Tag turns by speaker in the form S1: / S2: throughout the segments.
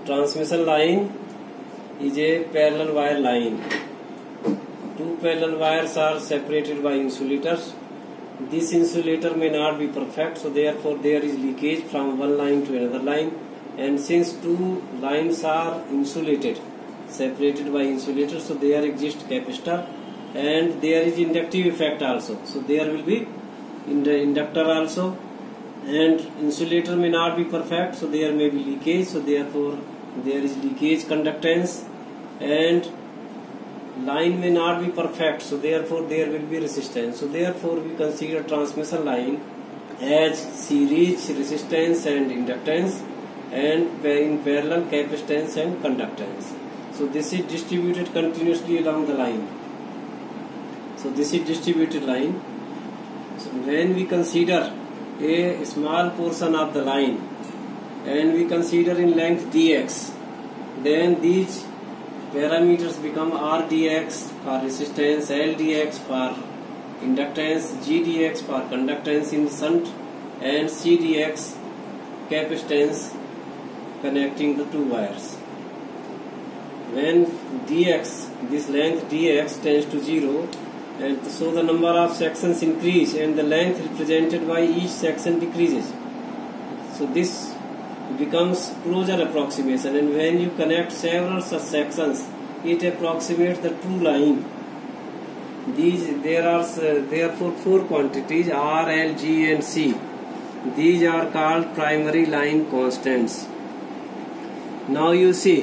S1: transmission line is a parallel wire line. Two parallel wires are separated by insulators. This insulator may not be perfect, so therefore there is leakage from one line to another line. And since two lines are insulated, separated by insulators, so there exists capacitor and there is inductive effect also. So there will be inductor also, and insulator may not be perfect, so there may be leakage, so therefore there is leakage conductance, and line may not be perfect, so therefore there will be resistance. So therefore we consider transmission line as series resistance and inductance, and in parallel capacitance and conductance. So this is distributed continuously along the line. So this is distributed line. So when we consider a small portion of the line and we consider in length dx, then these parameters become rdx for resistance, ldx for inductance, gdx for conductance in shunt, and cdx capacitance connecting the two wires. When dx, this length dx tends to 0, and so the number of sections increase and the length represented by each section decreases. So this becomes closure approximation, and when you connect several such sections, it approximates the true line. There are therefore four quantities R, L, G and C. These are called primary line constants. Now you see,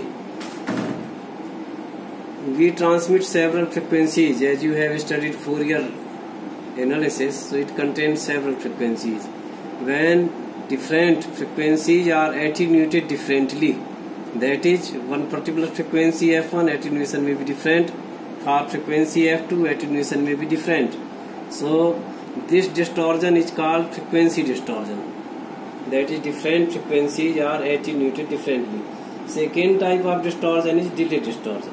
S1: we transmit several frequencies. As you have studied Fourier analysis, so it contains several frequencies. When different frequencies are attenuated differently, that is, one particular frequency f1 attenuation may be different, for frequency f2 attenuation may be different. So this distortion is called frequency distortion. That is, different frequencies are attenuated differently. Second type of distortion is delay distortion.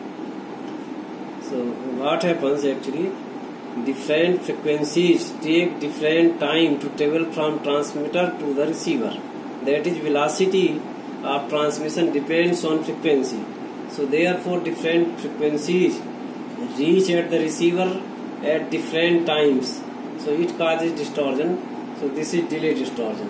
S1: So what happens actually, different frequencies take different time to travel from transmitter to the receiver. That is, velocity of transmission depends on frequency. So therefore different frequencies reach at the receiver at different times. So it causes distortion. So this is delay distortion.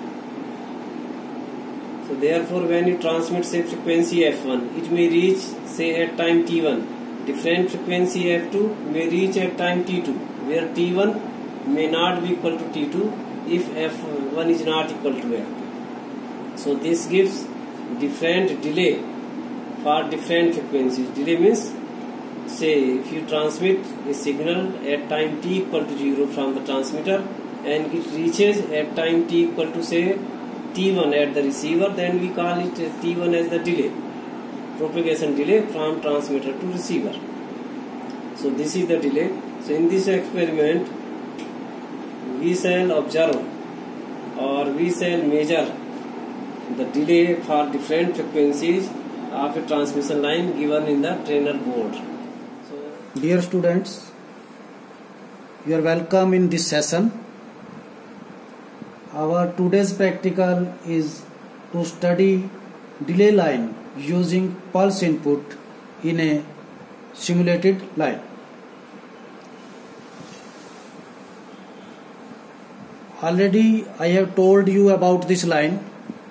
S1: So therefore when you transmit say frequency f1, it may reach say at time t1. Different frequency f2 may reach at time t2, where t1 may not be equal to t2 if f1 is not equal to f2. So this gives different delay for different frequencies. Delay means, say if you transmit a signal at time t equal to 0 from the transmitter and it reaches at time t equal to say t1 at the receiver, then we call it t1 as the delay, propagation delay from transmitter to receiver. So this is the delay. So in this experiment we shall observe or we shall measure the delay for different frequencies of a transmission line given in the trainer board. So,
S2: dear students, you are welcome in this session. Our today's practical is to study delay line using pulse input in a simulated line. Already I have told you about this line.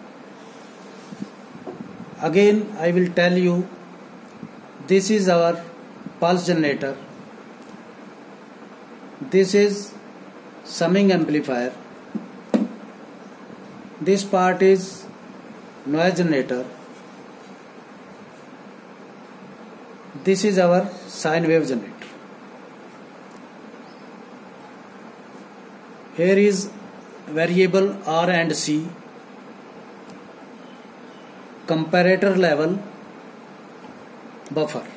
S2: Again I will tell you, this is our pulse generator. This is summing amplifier. This part is noise generator. This is our sine wave generator. Here is variable R and C, comparator level, buffer.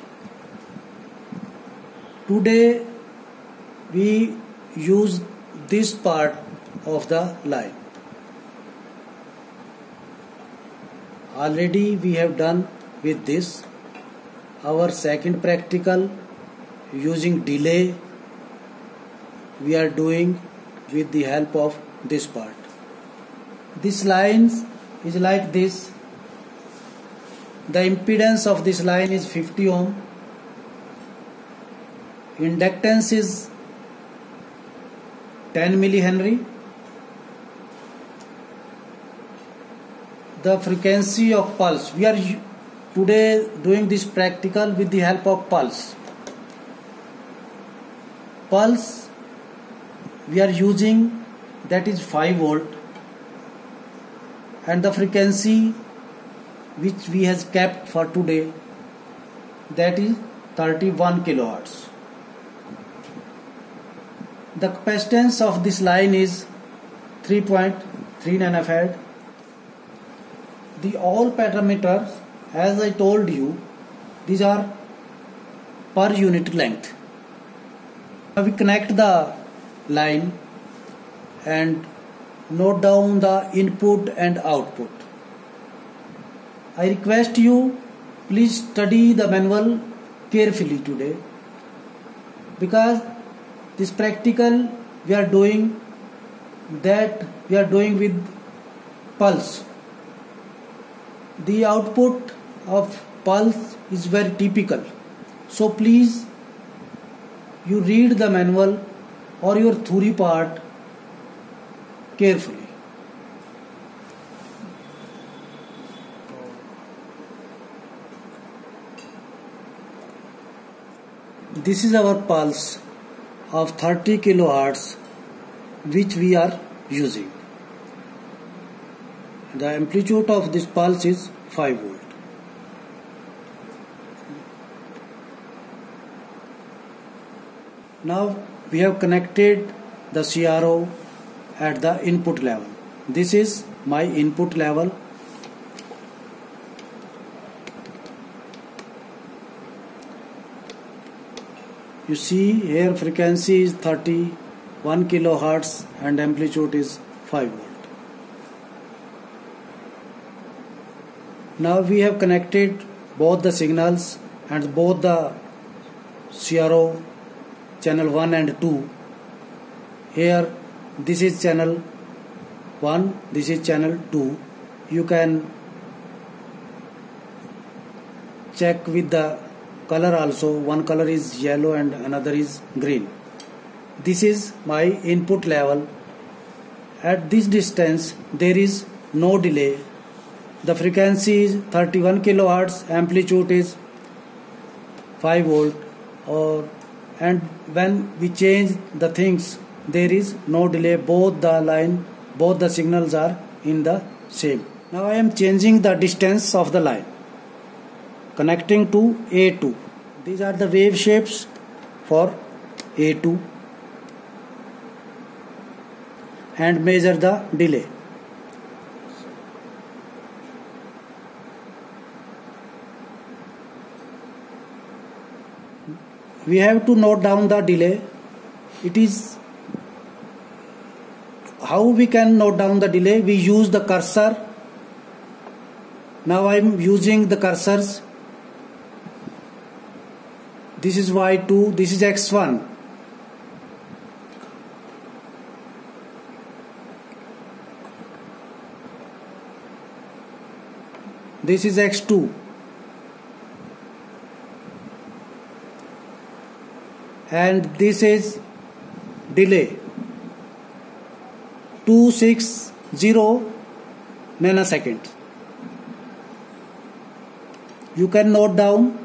S2: Today we use this part of the line. Already we have done with this. Our second practical using delay we are doing with the help of this part. This line is like this. The impedance of this line is 50 ohm. Inductance is 10 millihenry. The frequency of pulse. We are today doing this practical with the help of pulse. Pulse we are using, that is 5 volt, and the frequency which we has kept for today, that is 31 kilohertz. The capacitance of this line is 3.3 nanofarad. The all parameters, as I told you, these are per unit length. Now we connect the line and note down the input and output. I request you, please study the manual carefully today, because this practical we are doing with pulse. The output of pulse is very typical. So please, you read the manual or your theory part carefully. This is our pulse of 30 kilohertz which we are using. The amplitude of this pulse is 5 volt. Now we have connected the CRO at the input level. This is my input level. You see here frequency is 31 kilohertz and amplitude is 5 volt. Now we have connected both the signals and both the CRO channel 1 and 2. Here this is channel 1, this is channel 2. You can check with the color also. One color is yellow and another is green. This is my input level. At this distance there is no delay. The frequency is 31 kilohertz, amplitude is 5 volt, and when we change the things there is no delay. Both the signals are in the same. Now I am changing the distance of the line, connecting to A2. These are the wave shapes for A2, and measure the delay. We have to note down the delay. It is how we can note down the delay. We use the cursor. Now I am using the cursors. This is Y2, this is X1. This is X2. And this is delay 260 nanoseconds. You can note down.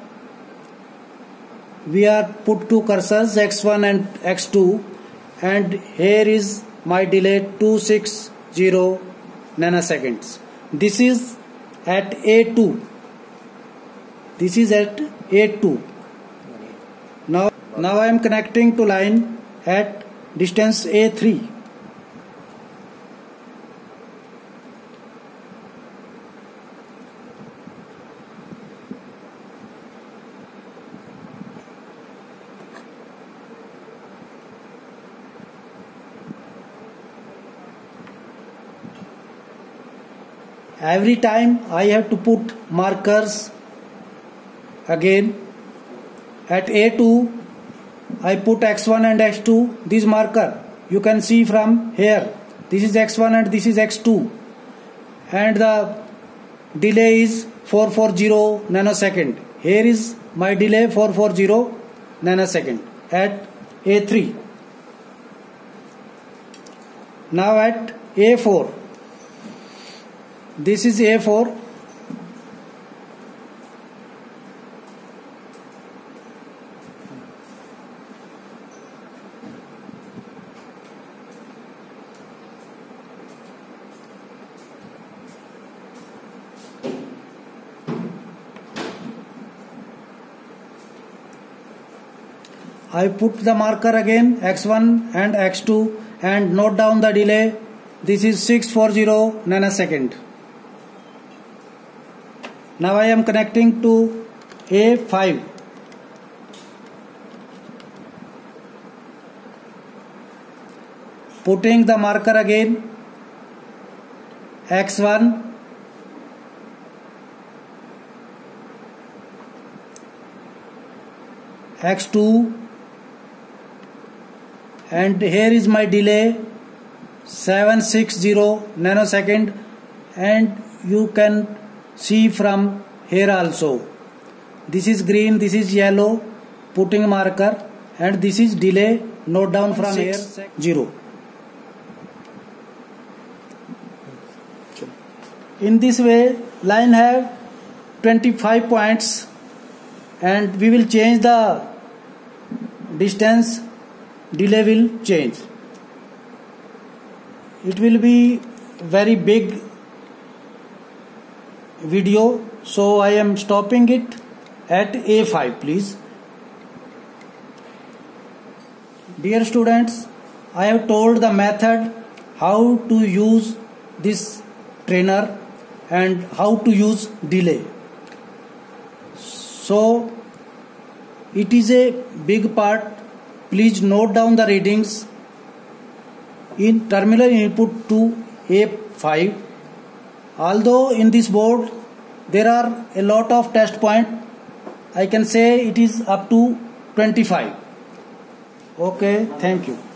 S2: We are put two cursors X1 and X2, and here is my delay 260 nanoseconds. This is at A2. This is at A2. Now I am connecting to line at distance A3. Every time I have to put markers again. At A2 I put X1 and X2. This marker you can see from here. This is X1 and this is X2, and the delay is 440 nanosecond. Here is my delay 440 nanosecond at A3. Now at A4. This is A4. I put the marker again x1 and x2 and note down the delay. This is 640 nanosecond. Now I am connecting to A5. Putting the marker again, x1, x2, and here is my delay 760 nanosecond, and you can see from here also. This is green, this is yellow, putting marker, and this is delay, note down from here 0. In this way, line have 25 points, and we will change the distance, delay will change. It will be very big video, so I am stopping it at A5, please. Dear students, I have told the method how to use this trainer and how to use delay. So it is a big part. Please note down the readings in terminal input to A5. Although in this board there are a lot of test points, I can say it is up to 25. Okay, thank you.